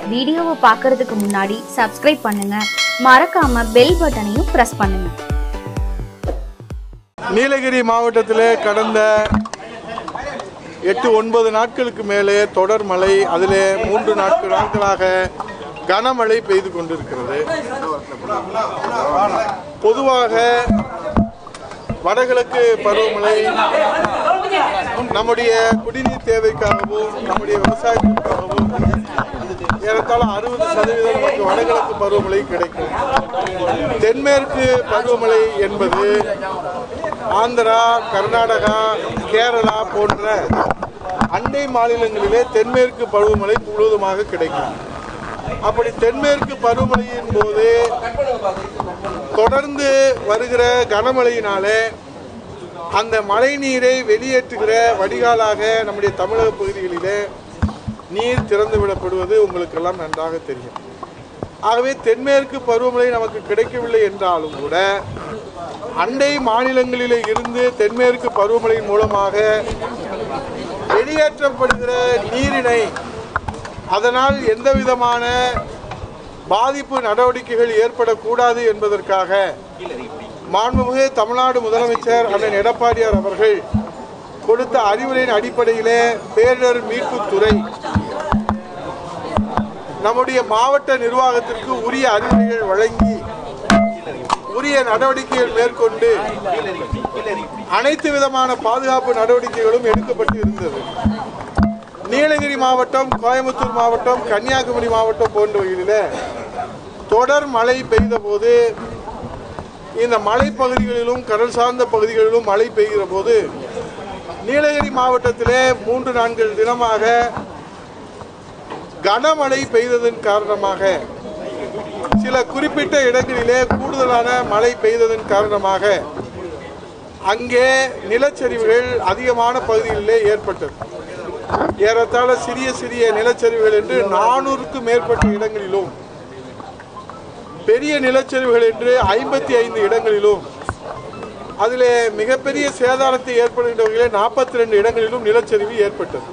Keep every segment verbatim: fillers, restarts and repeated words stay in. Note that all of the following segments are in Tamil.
வீடியோவை பார்க்கறதுக்கு முன்னாடி சப்ஸ்கிரைப் பண்ணுங்க, மறக்காம பெல் பட்டனையும் பிரஸ் பண்ணுங்க. நீலகிரி மாவட்டத்திலே கடந்த எட்டு ஒன்பது நாட்களுக்கு மேலே தொடர் மழை, அதிலே மூன்று நாட்கள் நாட்களாக கனமழை பெய்து கொண்டிருக்கிறது. பொதுவாக வடகிழக்கு பருவமழை நம்முடைய குடிநீர் தேவைக்காகவும் நம்முடைய விவசாயத்திற்காகவும் ஏறத்தாழ அறுபது சதவீதம் நமக்கு வடகிழக்கு பருவமழை கிடைக்கும். தென்மேற்கு பருவமழை என்பது ஆந்திரா, கர்நாடகா, கேரளா போன்ற அண்டை மாநிலங்களிலே தென்மேற்கு பருவமழை முழுவதுமாக கிடைக்கும். அப்படி தென்மேற்கு பருவமழையின் போது தொடர்ந்து வருகிற கனமழையினாலே அந்த மழை நீரை வெளியேற்றுகிற வடிகாலாக நம்முடைய தமிழக பகுதிகளிலே நீர் திறந்து விடப்படுவது உங்களுக்கெல்லாம் நன்றாக தெரியும். ஆகவே தென்மேற்கு பருவமழை நமக்கு கிடைக்கவில்லை என்றாலும் கூட அண்டை மாநிலங்களிலே இருந்து தென்மேற்கு பருவமழையின் மூலமாக வெளியேற்றப்படுகிற நீரினை அதனால் எந்த விதமான பாதிப்பு நடவடிக்கைகள் ஏற்படக்கூடாது என்பதற்காக மாண்புமிகு தமிழ்நாடு முதலமைச்சர் அண்ணன் எடப்பாடியார் அவர்கள் கொடுத்த அறிவுரையின் அடிப்படையிலே பேரிடர் மீட்புத்துறை நம்முடைய மாவட்ட நிர்வாகத்திற்கு உரிய அறிவுரைகள் வழங்கி உரிய நடவடிக்கைகள் மேற்கொண்டு அனைத்து விதமான பாதுகாப்பு நடவடிக்கைகளும் எடுக்கப்பட்டு இருந்தது. நீலகிரி மாவட்டம், கோயம்புத்தூர் மாவட்டம், கன்னியாகுமரி மாவட்டம் போன்றவர்களில் தொடர் மழை பெய்த போது இந்த மலைப்பகுதிகளிலும் கடல் சார்ந்த பகுதிகளிலும் மழை பெய்கிற போது நீலகிரி மாவட்டத்திலே மூன்று நான்கு தினமாக கனமழை பெய்ததன் காரணமாக சில குறிப்பிட்ட இடங்களிலே கூடுதலான மழை பெய்ததன் காரணமாக அங்கே நிலச்சரிவுகள் அதிகமான பகுதிகளிலே ஏற்பட்டது. ஏறத்தாழ சிறிய சிறிய நிலச்சரிவுகள் என்று நானூறுக்கும் மேற்பட்ட இடங்களிலும், பெரிய நிலச்சரிவுகள் என்று ஐம்பத்தி ஐந்து இடங்களிலும், அதில் மிகப்பெரிய சேதாரத்தை ஏற்படுகின்றவர்களே நாற்பத்தி ரெண்டு இடங்களிலும் நிலச்சரிவு ஏற்பட்டது.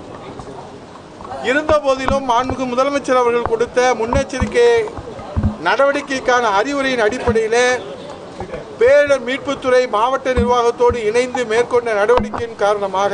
இருந்த போதிலும் மாண்புமிகு முதலமைச்சர் அவர்கள் கொடுத்த முன்னெச்சரிக்கை நடவடிக்கைக்கான அறிவுரையின் அடிப்படையில் பேரிடர் மீட்புத்துறை மாவட்ட நிர்வாகத்தோடு இணைந்து மேற்கொண்ட நடவடிக்கையின் காரணமாக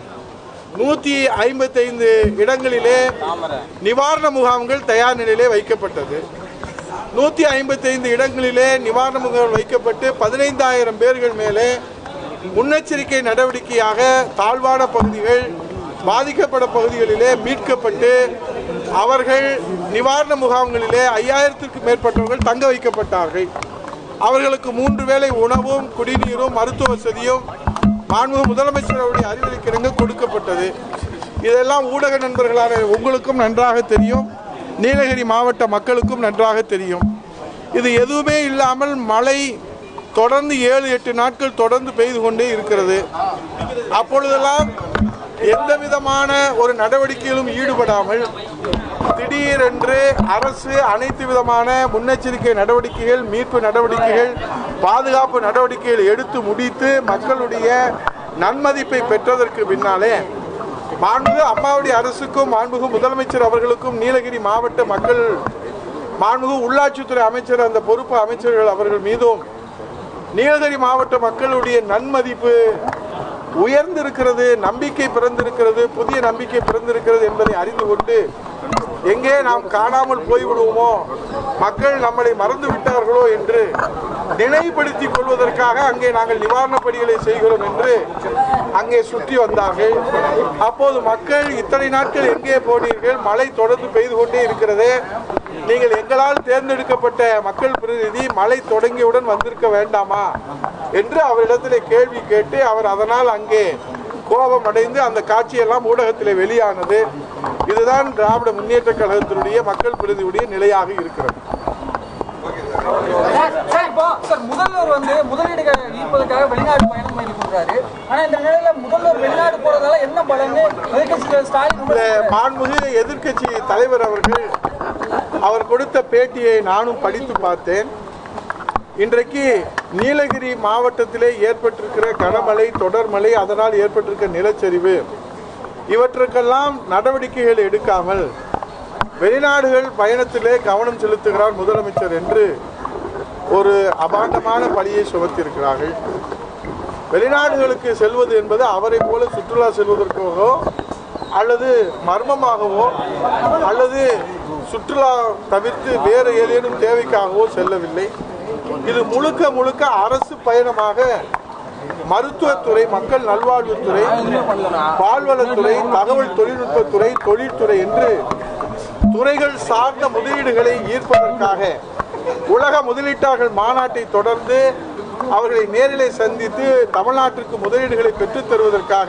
நூற்றி ஐம்பத்தி ஐந்து இடங்களிலே நிவாரண முகாம்கள் தயார் நிலையிலே வைக்கப்பட்டது. நூற்றி ஐம்பத்தி ஐந்து இடங்களிலே நிவாரண முகாம்கள் வைக்கப்பட்டு பதினைந்தாயிரம் பேர்கள் மேலே முன்னெச்சரிக்கை நடவடிக்கையாக தாழ்வான பகுதிகள், பாதிக்கப்பட்ட பகுதிகளிலே மீட்கப்பட்டு அவர்கள் நிவாரண முகாம்களிலே ஐயாயிரத்திற்கும் மேற்பட்டவர்கள் தங்க வைக்கப்பட்டார்கள். அவர்களுக்கு மூன்று வேளை உணவும் குடிநீரும் மருத்துவ வசதியும் மாண்புமிகு முதலமைச்சர் அவருடைய அறிவுரைக்கிணங்க கொடுக்கப்பட்டது. இதெல்லாம் ஊடக நண்பர்களான உங்களுக்கும் நன்றாக தெரியும், நீலகிரி மாவட்ட மக்களுக்கும் நன்றாக தெரியும். இது எதுவுமே இல்லாமல் மழை தொடர்ந்து ஏழு எட்டு நாட்கள் தொடர்ந்து பெய்து கொண்டே இருக்கிறது. அப்பொழுதெல்லாம் எந்த விதமான ஒரு நடவடிக்கையிலும் ஈடுபடாமல் திடீரென்று அரசு அனைத்து விதமான முன்னெச்சரிக்கை நடவடிக்கைகள், மீட்பு நடவடிக்கைகள், பாதுகாப்பு நடவடிக்கைகள் எடுத்து முடித்து மக்களுடைய நன்மதிப்பை பெற்றதற்கு பின்னாலே மாண்புமிகு அம்மாவுடைய அரசுக்கும் மாண்புமிகு முதலமைச்சர் அவர்களுக்கும் நீலகிரி மாவட்ட மக்கள், மாண்புமிகு உள்ளாட்சித்துறை அமைச்சர், அந்த பொறுப்பு அமைச்சர்கள் அவர்கள் மீதும் நீலகிரி மாவட்ட மக்களுடைய நன்மதிப்பு உயர்ந்திருக்கிறது, நம்பிக்கை பிறந்திருக்கிறது, புதிய நம்பிக்கை பிறந்திருக்கிறது என்பதை அறிந்து கொண்டு எங்கே நாம் காணாமல் போய்விடுவோமோ, மக்கள் நம்மளை மறந்து விட்டார்களோ என்று நினைவுபடுத்திக் கொள்வதற்காக அங்கே நாங்கள் நிவாரணப் பணிகளை செய்கிறோம் என்று அங்கே சுற்றி வந்தார்கள். அப்போது மக்கள் இத்தனை நாட்கள் எங்கே போனீர்கள், மழை தொடர்ந்து பெய்து கொண்டே இருக்கிறது, நீங்கள் எங்களால் தேர்ந்தெடுக்கப்பட்ட மக்கள் பிரதிநிதி மழை தொடங்கியவுடன் வந்திருக்க வேண்டாமா என்று அவரிடத்திலே கேள்வி கேட்டு அவர் அதனால் அங்கே கோபம் அடைந்து அந்த காட்சியெல்லாம் ஊடகத்தில் வெளியானது. இதுதான் திராவிட முன்னேற்ற கழகத்தினுடைய மக்கள் பிரதிநிதியுடைய நிலையாக இருக்கிறது. முதல்வர் வந்து முதலீடுகள் ஈர்ப்பதற்காக வெளிநாடு பயணம் மேற்கொள்றாரு. ஆனா இந்த நிலையில முதல்வர் வெளிநாடு போறதால என்ன பலன்? மாண்புமிகு எதிர்க்கட்சி தலைவர் அவர்கள் அவர் கொடுத்த பேட்டியை நானும் படித்து பார்த்தேன். இன்றைக்கு நீலகிரி மாவட்டத்திலே ஏற்பட்டிருக்கிற கனமழை, தொடர்மழை, அதனால் ஏற்பட்டிருக்கிற நிலச்சரிவு, இவற்றுக்கெல்லாம் நடவடிக்கைகள் எடுக்காமல் வெளிநாடுகள் பயணத்திலே கவனம் செலுத்துகிறார் முதலமைச்சர் என்று ஒரு அபாண்டமான பழியை சுமத்தியிருக்கிறார்கள். வெளிநாடுகளுக்கு செல்வது என்பது அவரை போல சுற்றுலா செல்வதற்காகவோ அல்லது மர்மமாகவோ அல்லது சுற்றுலா தவிர்த்து வேறு ஏதேனும் தேவைக்காகவோ செல்லவில்லை. இது முழுக்க முழுக்க அரசு பயணமாக மருத்துவத்துறை, மக்கள் நல்வாழ்வுத்துறை, பால்வளத்துறை, தகவல் தொழில்நுட்பத்துறை, தொழில்துறை என்று துறைகள் சார்ந்த முதலீடுகளை ஈர்ப்பதற்காக உலக முதலீட்டாளர்கள் மாநாட்டை தொடர்ந்து அவர்களை நேரிலே சந்தித்து தமிழ்நாட்டிற்கு முதலீடுகளை பெற்றுத் தருவதற்காக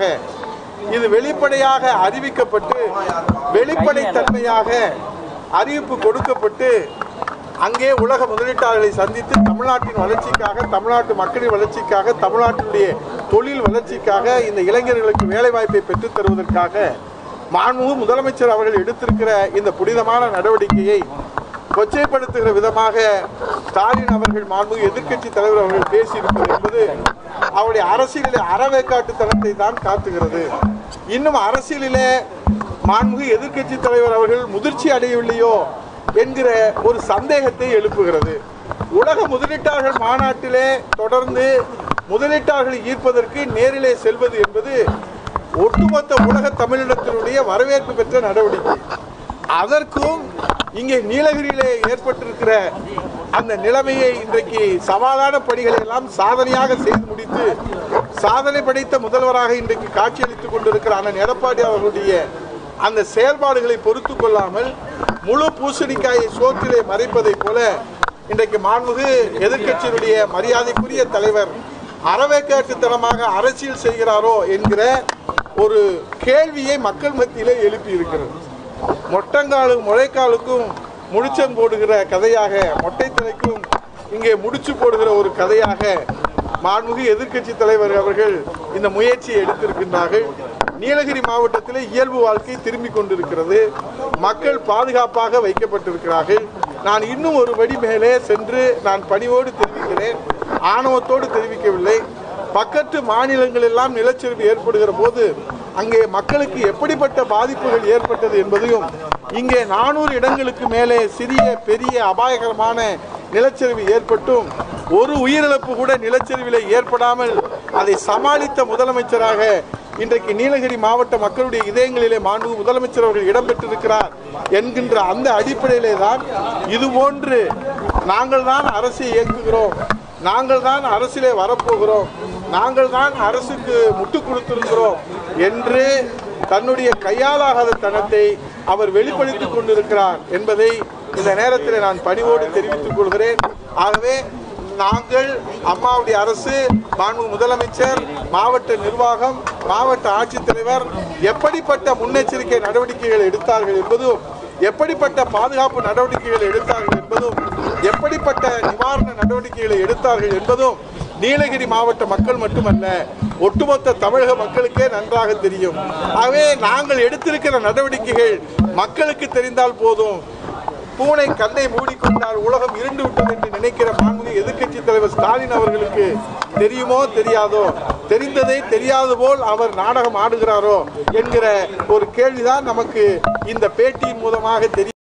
இது வெளிப்படையாக அறிவிக்கப்பட்டு வெளிப்படைத்தன்மையாக அறிவிப்பு கொடுக்கப்பட்டு அங்கே உலக முதலீட்டாளர்களை சந்தித்து தமிழ்நாட்டின் வளர்ச்சிக்காக, தமிழ்நாட்டு மக்களின் வளர்ச்சிக்காக, தமிழ்நாட்டினுடைய தொழில் வளர்ச்சிக்காக, இந்த இளைஞர்களுக்கு வேலைவாய்ப்பை பெற்றுத் தருவதற்காக மாண்புமிகு முதலமைச்சர் அவர்கள் எடுத்திருக்கிற இந்த புனிதமான நடவடிக்கையை கொச்சைப்படுத்துகிற விதமாக ஸ்டாலின் அவர்கள் மாண்புமிகு எதிர்க்கட்சி தலைவர் அவர்கள் பேசியிருப்பது என்பது அவருடைய அரசியலிலே அறவேக்காட்டுத்தனத்தை தான் காட்டுகிறது. இன்னும் அரசியலிலே மாண்புமிகு எதிர்க்கட்சி தலைவர் அவர்கள் முதிர்ச்சி அடையவில்லையோ என்கிற ஒரு சந்தேகத்தை எழுப்புகிறது. உலக முதலீட்டாளர்கள் மாநாட்டிலே தொடர்ந்து முதலீட்டாளர்களை ஈர்ப்பதற்கு நேரிலே செல்வது என்பது ஒட்டுமொத்த உலக தமிழினத்தினுடைய வரவேற்பு பெற்ற நடவடிக்கை. அதற்கும் இங்கே நீலகிரியிலே ஏற்பட்டிருக்கிற அந்த நிலைமையை இன்றைக்கு சமாதான பணிகளை எல்லாம் சாதனையாக செய்து முடித்து சாதனை படைத்த முதல்வராக இன்றைக்கு காட்சியளித்துக் கொண்டிருக்கிற அண்ணன் எடப்பாடி அவர்களுடைய அந்த செயல்பாடுகளை பொறுத்து கொள்ளாமல் முழு பூசணிக்காயை சோற்றிலே மறைப்பதை போல இன்றைக்கு மாண்புமிகு எதிர்க்கட்சியினுடைய மரியாதைக்குரிய தலைவர் அறவேக்காட்டுத்தனமாக அரசியல் செய்கிறாரோ என்கிற ஒரு கேள்வியை மக்கள் மத்தியிலே எழுப்பி இருக்கிறது. மொட்டங்காலும் முளைக்காலுக்கும் முடிச்சம் போடுகிற கதையாக, மொட்டை தலைக்கும் இங்கே முடிச்சு போடுகிற ஒரு கதையாக மாண்புமிகு எதிர்க்கட்சி தலைவர் அவர்கள் இந்த முயற்சியை எடுத்திருக்கின்றார்கள். நீலகிரி மாவட்டத்திலே இயல்பு வாழ்க்கை திரும்பி கொண்டிருக்கிறது. மக்கள் பாதுகாப்பாக வைக்கப்பட்டிருக்கிறார்கள். நான் இன்னும் ஒரு படி மேலே சென்று நான் பணிவோடு தெரிவிக்கிறேன், ஆணவத்தோடு தெரிவிக்கவில்லை. பக்கத்து மாநிலங்கள் எல்லாம் நிலச்சரிவு ஏற்படுகிற போது அங்கே மக்களுக்கு எப்படிப்பட்ட பாதிப்புகள் ஏற்பட்டது என்பதையும், இங்கே நானூறு இடங்களுக்கு மேலே சிறிய பெரிய அபாயகரமான நிலச்சரிவு ஏற்பட்டும் ஒரு உயிரிழப்பு கூட நிலச்சரிவில் ஏற்படாமல் அதை சமாளித்த முதலமைச்சராக இன்றைக்கு நீலகிரி மாவட்ட மக்களுடைய இதயங்களிலே மாண்புமிகு முதலமைச்சர் அவர்கள் இடம்பெற்றிருக்கிறார் என்கின்ற அந்த அடிப்படையிலே தான் இதுபோன்று நாங்கள் தான் அரசை இயக்குகிறோம், நாங்கள் தான் அரசிலே வரப்போகிறோம், நாங்கள் தான் அரசுக்கு முட்டு கொடுத்திருக்கிறோம் என்று தன்னுடைய கையாலாகாத தனத்தை அவர் வெளிப்படுத்திக் கொண்டிருக்கிறார் என்பதை இந்த நேரத்தில் நான் பணிவோடு தெரிவித்துக் கொள்கிறேன். ஆகவே நாங்கள் அம்மாவுடைய அரசு, மாண்புமிகு முதலமைச்சர், மாவட்ட நிர்வாகம், மாவட்ட ஆட்சித்தலைவர் எப்படிப்பட்ட முன்னெச்சரிக்கை நடவடிக்கைகள் எடுத்தார்கள் என்பதும், எப்படிப்பட்ட பாதுகாப்பு நடவடிக்கைகள் எடுத்தார்கள் என்பதும், எப்படிப்பட்ட நிவாரண நடவடிக்கைகளை எடுத்தார்கள் என்பதும் நீலகிரி மாவட்ட மக்கள் மட்டுமல்ல, ஒட்டுமொத்த தமிழக மக்களுக்கே நன்றாக தெரியும். ஆகவே நாங்கள் எடுத்திருக்கிற நடவடிக்கைகள் மக்களுக்கு தெரிந்தால் போதும். பூனை கண்ணை மூடிக்கொண்டால் உலகம் இருண்டு விட்டது என்று நினைக்கிற மாண்புமிகு எதிர்க்கட்சி தலைவர் ஸ்டாலின் அவர்களுக்கு தெரியுமோ தெரியாதோ, தெரிந்ததை தெரியாது போல் அவர் நாடகம் ஆடுகிறாரோ என்கிற ஒரு கேள்விதான் நமக்கு இந்த பேட்டியின் மூலமாக தெரியும்.